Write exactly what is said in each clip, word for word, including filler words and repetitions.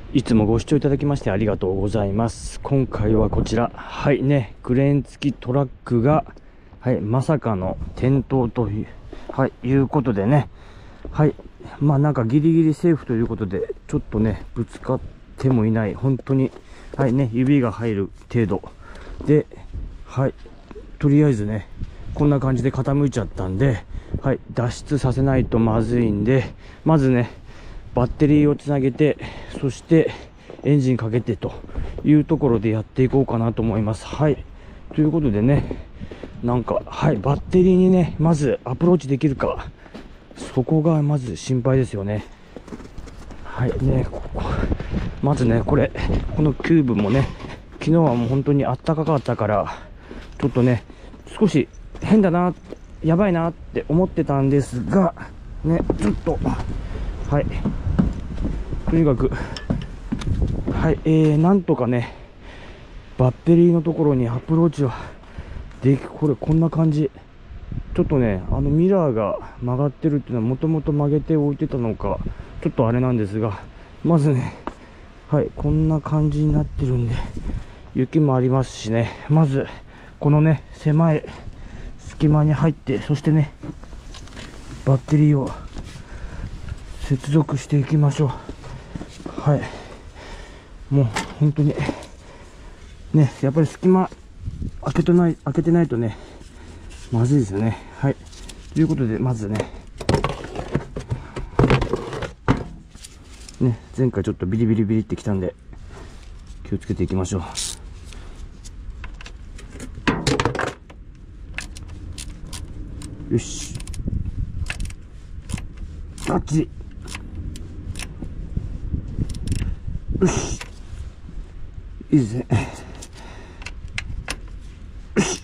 いつもご視聴いただきましてありがとうございます。今回はこちら、はいね、クレーン付きトラックが、はい、まさかの転倒という、はい、いうことでね、はい、まあなんかギリギリセーフということで、ちょっとね、ぶつかってもいない、本当に、はいね、指が入る程度で、はい、とりあえずね、こんな感じで傾いちゃったんで、はい、脱出させないとまずいんで、まずね、バッテリーをつなげて、そしてエンジンかけてというところでやっていこうかなと思います。はい。ということでね、なんか、はい、バッテリーにね、まずアプローチできるか、そこがまず心配ですよね。はいね、ここまずね、これ、このキューブもね、昨日はもう本当にあったかかったから、ちょっとね、少し変だな、やばいなって思ってたんですが、ね、ちょっと、はい。とにかく、はい、えー、なんとかね、バッテリーのところにアプローチはでき、これこんな感じ。ちょっとね、あのミラーが曲がってるっていうのはもともと曲げておいてたのか、ちょっとあれなんですが、まずね、はい、こんな感じになってるんで、雪もありますしね、まず、このね、狭い隙間に入って、そしてね、バッテリーを接続していきましょう。はい。もう本当にね、やっぱり隙間開けてない、開けてないとね、まずいですよね。はい。ということで、まずね、ね、前回ちょっとビリビリビリってきたんで、気をつけていきましょう。よし。あっち。よし。いいですね。よし。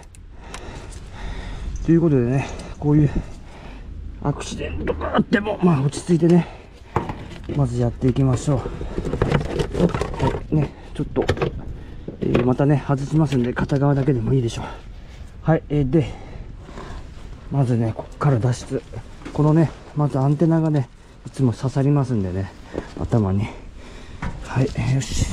ということでね、こういうアクシデントがあっても、まあ落ち着いてね、まずやっていきましょう。はい、ね、ちょっと、えー、またね、外しますんで、片側だけでもいいでしょう。はい、えー、で、まずね、こっから脱出。このね、まずアンテナがね、いつも刺さりますんでね、頭に。はい、よし。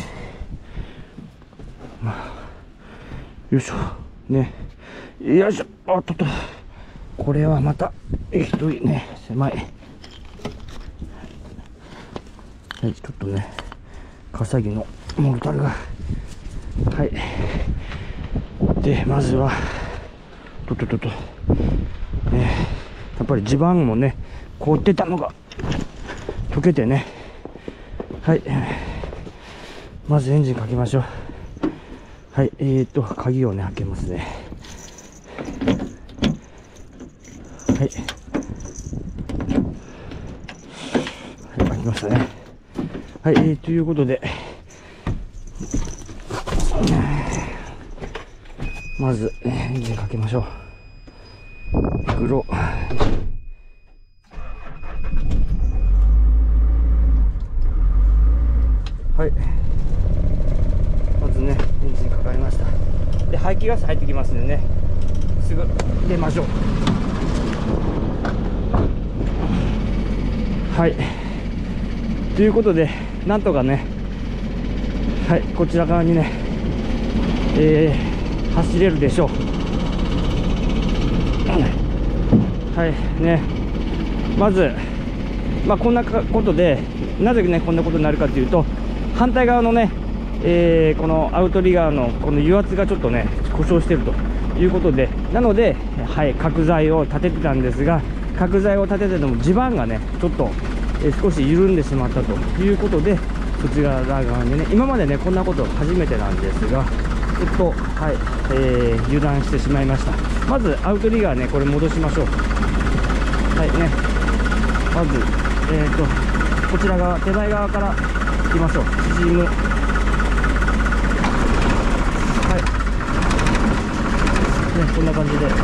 まあ、よいしょ。ね。よいしょ。あっとっと。これはまた、ひどいね、狭い。はい、ちょっとね、笠木のモルタルが。はい。で、まずは、とっとっとっと。ね、やっぱり地盤もね、凍ってたのが、溶けてね。はい。まずエンジンかけましょう。はい、えーと、鍵をね、開けますね。はい。はい、開きましたね。はい、えー、ということで、まず、エンジンかけましょう。袋。はい。まずね、エンジンかかりました。で、排気ガス入ってきますんでね、すぐ出ましょう。はい。ということで、なんとかね、はい、こちら側にね、えー、走れるでしょう。はい、ね。まず、まあ、こんなことで、なぜね、こんなことになるかというと、反対側のね、えー、このアウトリガーのこの油圧がちょっとね、故障しているということで、なので、はい、角材を立ててたんですが、角材を立ててても地盤がね、ちょっと、えー、少し緩んでしまったということで、そちら側にね、今までね、こんなこと初めてなんですが、ちょっと、はい、えー、油断してしまいました。まず、アウトリガーね、これ戻しましょう。はいね、まず、えーと、こちら側、手前側から行きましょう。縮む。ね、こんな感じで、はい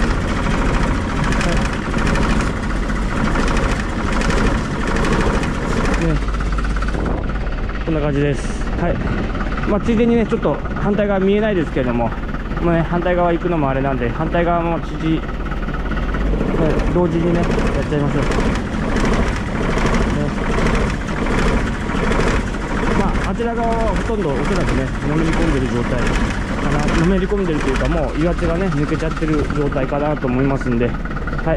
ね、こんな感じです。はい。まあ、ついでにね、ちょっと反対側見えないですけれども、まあね、反対側行くのもあれなんで、反対側も縮、はい、同時にね、やっちゃいましょう。ね、まああちら側はほとんどおそらくね、のめり込んでる状態かな、のめり込んでるというか、もう油圧がね、抜けちゃってる状態かなと思いますんで、はい。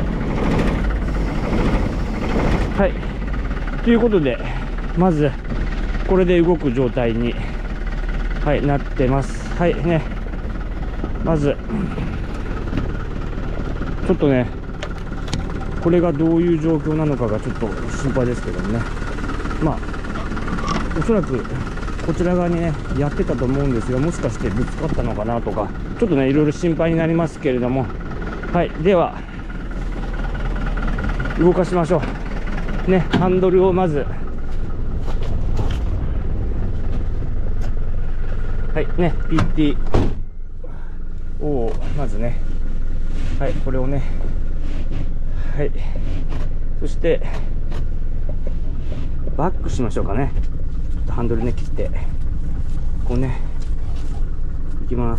はい。ということで、まず、これで動く状態に、はい、なってます。はい、ね。まず、ちょっとね、これがどういう状況なのかがちょっと心配ですけどもね。まあ、おそらくこちら側にね、やってたと思うんですが、もしかしてぶつかったのかなとか、ちょっとね、いろいろ心配になりますけれども、はい、では、動かしましょう。ね、ハンドルをまず、はいね、ピーティー をまずね、はい、これをね、はい、そしてバックしましょうかね。ちょっとハンドルね、切って、こうね、いきます。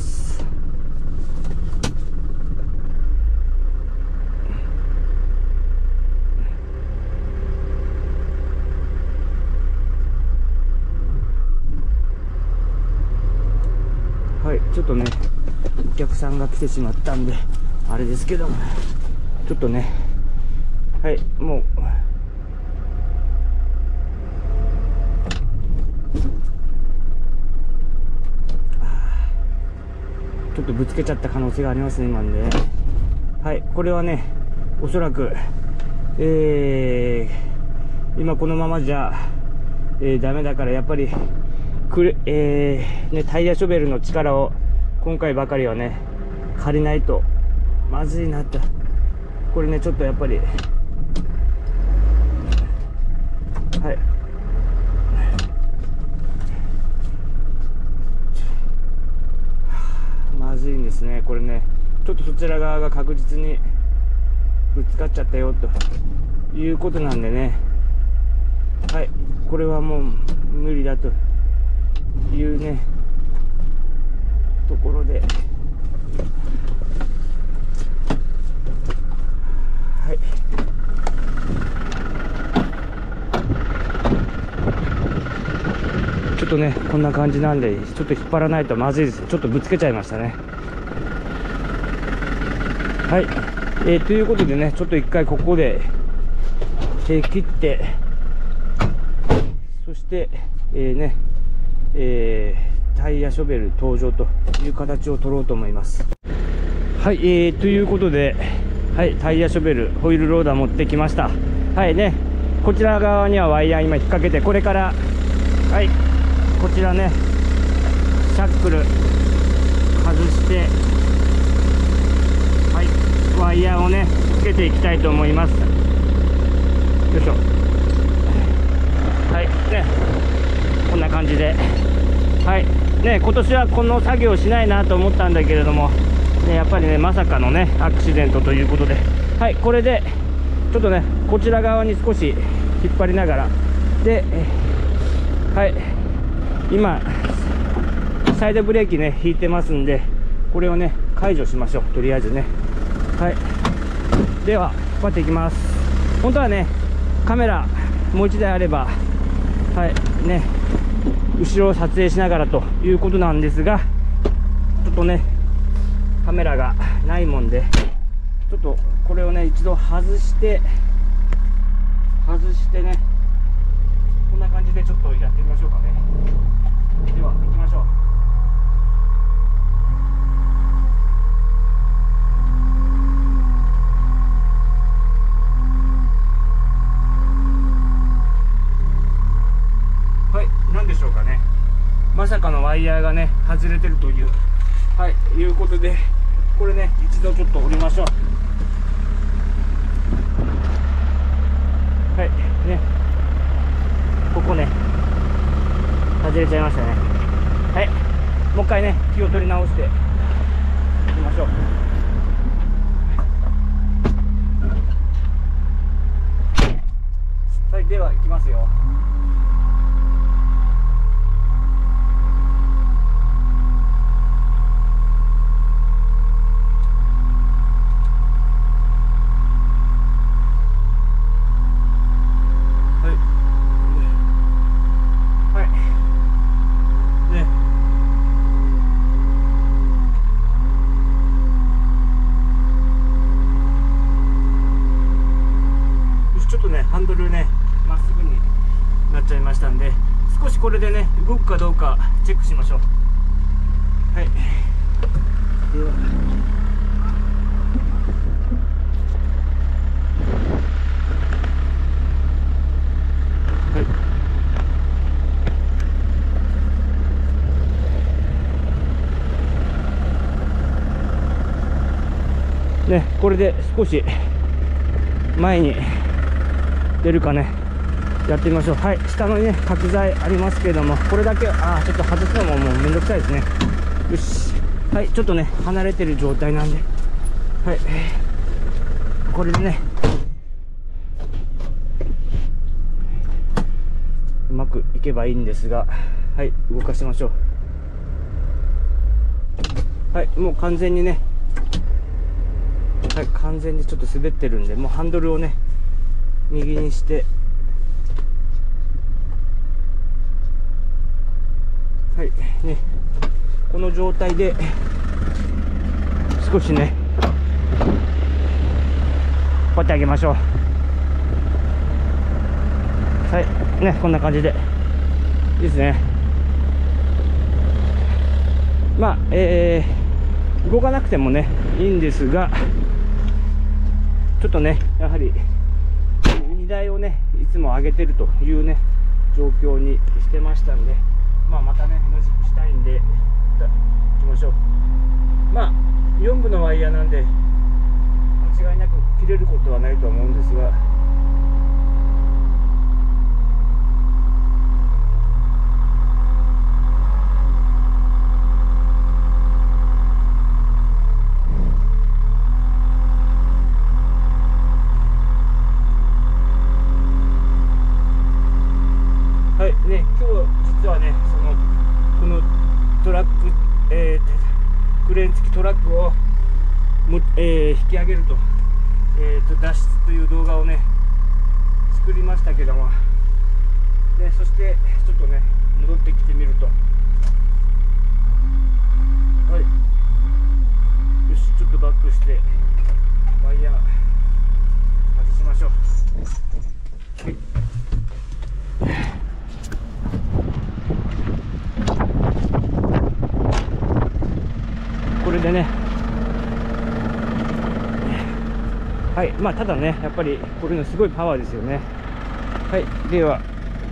はい、ちょっとね、お客さんが来てしまったんで、あれですけども、ちょっとね、はい、もう、ちょっとぶつけちゃった可能性がありますね、今んで。はい、これはね、おそらく、えー、今このままじゃ、えー、ダメだから、やっぱり、くれ、えー、ね、タイヤショベルの力を、今回ばかりはね、借りないと、まずいなと。これね、ちょっとやっぱり、はい。まずいんですね、これね。ちょっとそちら側が確実にぶつかっちゃったよということなんでね。はい、これはもう無理だというね、ところで。はい。ちょっとね、こんな感じなんで、ちょっと引っ張らないとまずいです。ちょっとぶつけちゃいましたね。はい。えー、ということでね、ちょっと一回ここで、えー、切って、そして、えー、ね、えー、タイヤショベル登場という形を取ろうと思います。はい、えー、ということで、はい、タイヤショベル、ホイールローダー持ってきました。はいね、こちら側にはワイヤー今引っ掛けて、これから、はい、こちらね、シャックル外して、はい、ワイヤーをね、つけていきたいと思います。よいしょ。はい、ね、こんな感じで。はい、ね、今年はこの作業しないなと思ったんだけれども、ね、やっぱりね、まさかのね、アクシデントということで、はい、これで、ちょっとね、こちら側に少し引っ張りながら、で、はい、今、サイドブレーキね、引いてますんで、これをね、解除しましょう、とりあえずね。はい。では、引っ張っていきます。本当はね、カメラ、もう一台あれば、はい、ね、後ろを撮影しながらということなんですが、ちょっとね、カメラがないもんで、ちょっとこれをね、一度外して、外してね、こんな感じでちょっとやってみましょうかね。では、行きましょう。はい、何でしょうかね。まさかのワイヤーがね、外れてるという、はい、いうことで、これね、一度ちょっと降りましょう。はい、ね。ここね、外れちゃいましたね。はい、もう一回ね、気を取り直していきましょう。はい、では行きますよ。 で、少しこれでね動くかどうかチェックしましょう。はい、ではね、これで少し前に出るかね、やってみましょう。はい、下のね角材ありますけれども、これだけああちょっと外すのももうめんどくさいですね。よし、はい、ちょっとね離れてる状態なんで、はい、これでねうまくいけばいいんですが、はい、動かしましょう。はい、もう完全にね、はい、完全にちょっと滑ってるんで、もうハンドルをね右にして、はいね、この状態で少しねこうやってあげましょう。はいね、こんな感じでいいですね。まあえー、動かなくてもねいいんですが、ちょっとねやはり荷台をねいつも上げてるというね状況にしてましたんで、まあ、またね同じくしたいんで行きましょう。まあよんぶのワイヤーなんで間違いなく切れることはないと思うんですが、はいね、今日実はねそのこのトラック、えー、クレーン付きトラックをも、えー、引き上げると、えー、と脱出という動画をね作りましたけども、でそしてちょっとね戻ってきてみると、はい、よし、ちょっとバックしてワイヤー外しましょう。はい、これでね、はい、まあただねやっぱりこれのすごいパワーですよね。はい、では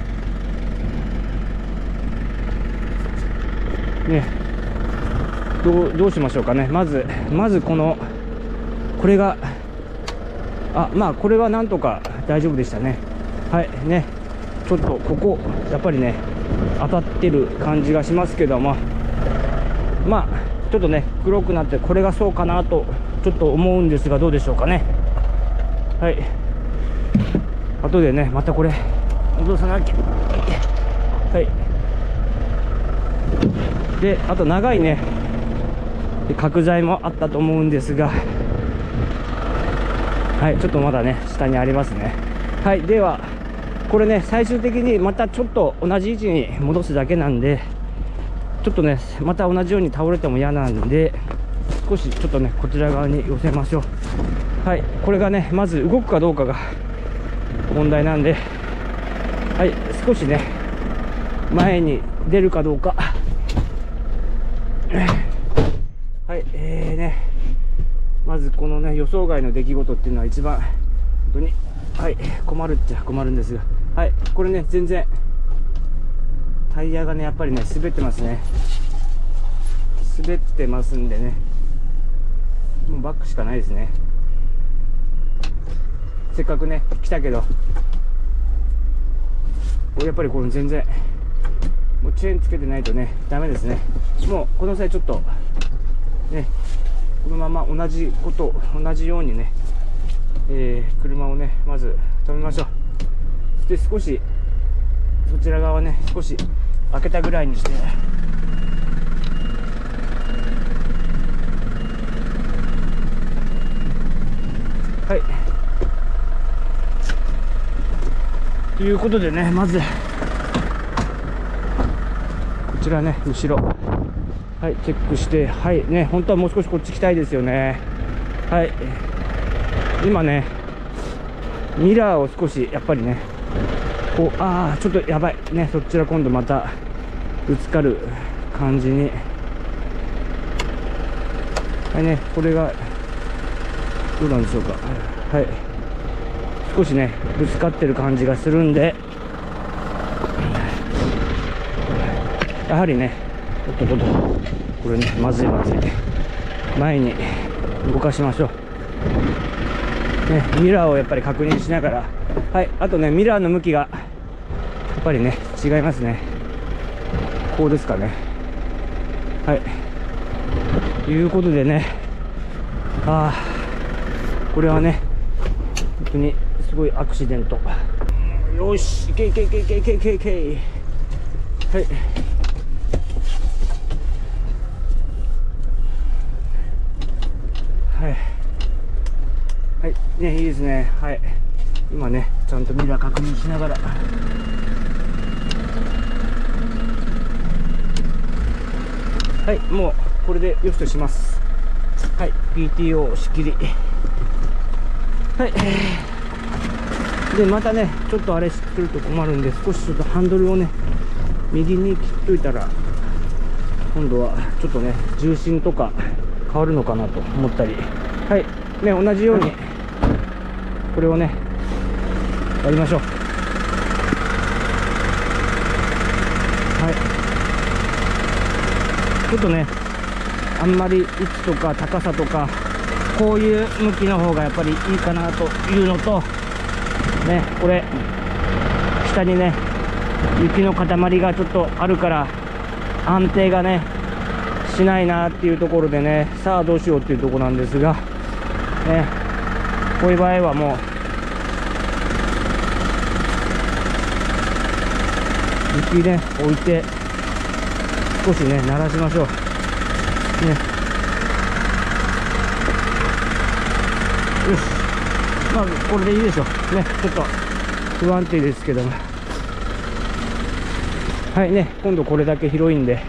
ね、どうどうしましょうかね。まずまずこのこれがあまあこれはなんとか大丈夫でしたね。はいね、ちょっとここやっぱりね当たってる感じがしますけども、まあちょっとね黒くなってこれがそうかなとちょっと思うんですが、どうでしょうかね。はい、後でねまたこれ戻さなきゃ。はいで、あと長いね角材もあったと思うんですが、はい、ちょっとまだね下にありますね。はい、ではこれね最終的にまたちょっと同じ位置に戻すだけなんで、ちょっとねまた同じように倒れても嫌なんで、少しちょっとねこちら側に寄せましょう。はい、これがねまず動くかどうかが問題なんで、はい、少しね前に出るかどうか。はい、えーねまずこのね予想外の出来事っていうのは一番本当に、はい、困るっちゃ困るんですが、はい、これね全然タイヤがねやっぱりね滑ってますね。滑ってますんでね、もうバックしかないですね。せっかくね来たけど、やっぱりこの全然もうチェーンつけてないとねダメですね。もうこの際ちょっとねこのまま同じこと同じようにね、えー、車をねまず止めましょう。で少しそちら側ね少し開けたぐらいにして、はいということでね、まずこちらね後ろ、はい、チェックして、はいね、本当はもう少しこっち来たいですよね。はい、今ねミラーを少しやっぱりねこう、ああちょっとやばいね、そちら今度またぶつかる感じに。はいね、これがどうなんでしょうか。はい、少しねぶつかってる感じがするんで、やはりね、おっとっとっと、これね、まずいまずい、前に動かしましょう、ね、ミラーをやっぱり確認しながら。はい、あとね、ミラーの向きがやっぱりね違いますね。こうですかね。はい、ということでね、ああこれはね本当にすごいアクシデント。よし、いけいけいけいけいけいけいけ。はい、はいはいね、いいですね。はい、今ねちゃんとミラー確認しながら。はい、もうこれでよしとします。はい、 ピーティーオー 仕切り。はい、でまたねちょっとあれすると困るんで、少しちょっとハンドルをね右に切っといたら、今度はちょっとね重心とか変わるのかなと思ったり。はいね、同じようにこれをねやりましょう。はい、ちょっとねあんまり位置とか高さとか、こういう向きの方がやっぱりいいかなというのとね、これ下にね雪の塊がちょっとあるから安定がねしないなっていうところでね、さあどうしようっていうところなんですがね、こういう場合はもう雪ね置いて少しね鳴らしましょうね。よし、まあこれでいいでしょうね。ちょっと不安定ですけども、はいね、今度これだけ広いんで、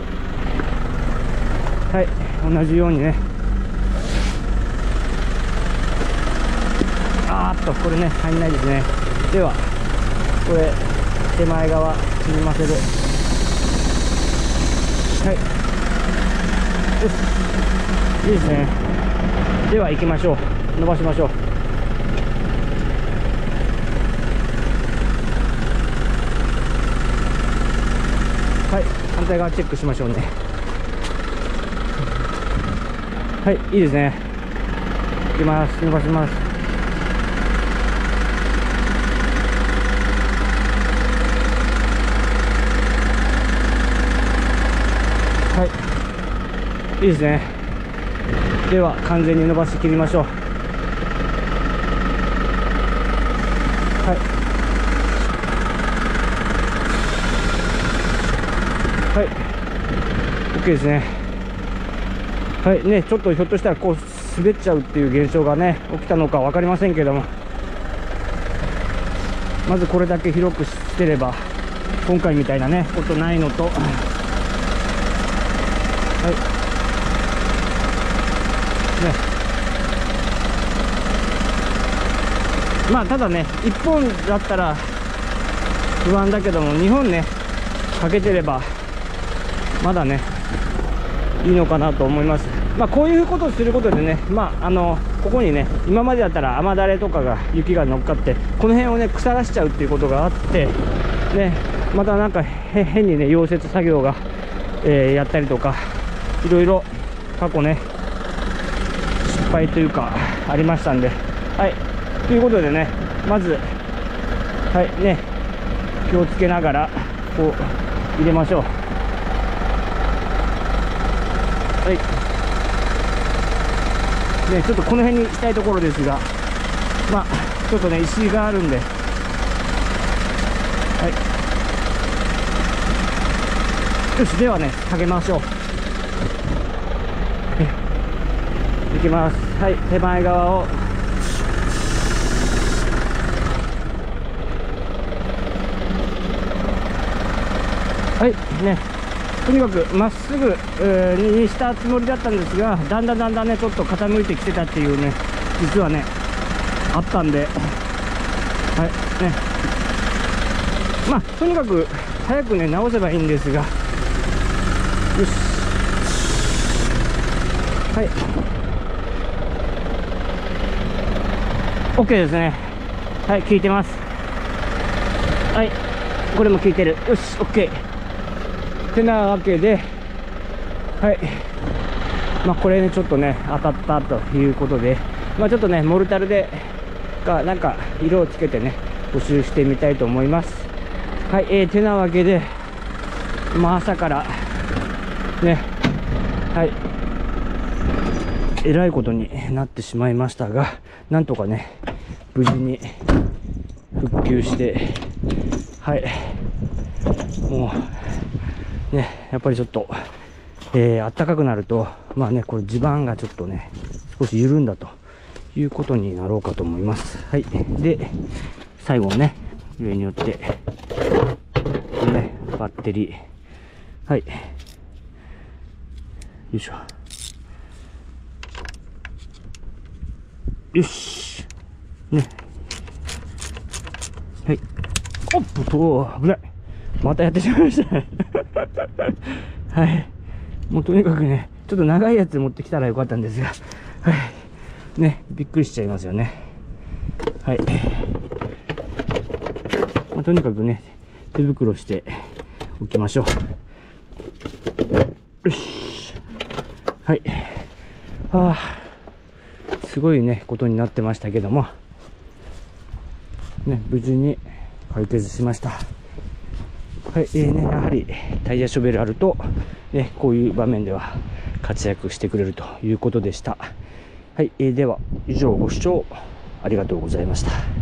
はい、同じようにね、あーっとこれね入んないですね。ではこれ手前側縮ませる。はい、よし、いいですね。では行きましょう。伸ばしましょう。はい、反対側チェックしましょうね。はい、いいですね。いきます。伸ばします。はい、いいですね。では完全に伸ばし切りましょう。はい、はい、OK ですね。はいね、ちょっとひょっとしたらこう滑っちゃうっていう現象がね起きたのか分かりませんけども、まずこれだけ広くしてれば今回みたいなねことないのと、はいね、まあただねいっぽんだったら不安だけども、にほんねかけてればまだねいいのかなと思います。まあこういうことをすることでね、まああのここにね今までだったら雨だれとかが雪が乗っかってこの辺をね腐らしちゃうっていうことがあってね、またなんか変にね溶接作業が、えー、やったりとかいろいろ過去ね失敗というかありましたんで、はいということでね、まずはいね気をつけながらこう入れましょう。はいね、ちょっとこの辺にしたいところですが、まあちょっとね石があるんで、はい、よし、ではねかけましょう。いきます。はい、手前側をはいね、とにかくまっすぐにしたつもりだったんですが、だんだんだんだんねちょっと傾いてきてたっていうね実はねあったんで、はいねまあとにかく早くね直せばいいんですが、よし、はい、 OK ですね。はい、効いてます。はい、これも効いてる。よし、 OK ってなわけで、はい、まあこれねちょっとね当たったということで、まあちょっとねモルタルでかなんか色をつけてね補修してみたいと思います。はい、えー、てなわけで、まあ朝からね、はい、えらいことになってしまいましたが、なんとかね無事に復旧して、はい、もうねやっぱりちょっと、えー、暖かくなると、まあねこれ地盤がちょっとね少し緩んだということになろうかと思います。はい、で最後ね上によってねバッテリー、はい、よいしょ、よしね、はい、おっと危ない、またやってしまいましたねはい、もうとにかくねちょっと長いやつ持ってきたらよかったんですが、はいね、びっくりしちゃいますよね。はい、まあ、とにかくね手袋しておきましょう。よし、はい、はあ、すごいねことになってましたけどもね、無事に解決しました。はい、えーね、やはりタイヤショベルあると、ね、こういう場面では活躍してくれるということでした。はい、えー、では以上ご視聴ありがとうございました。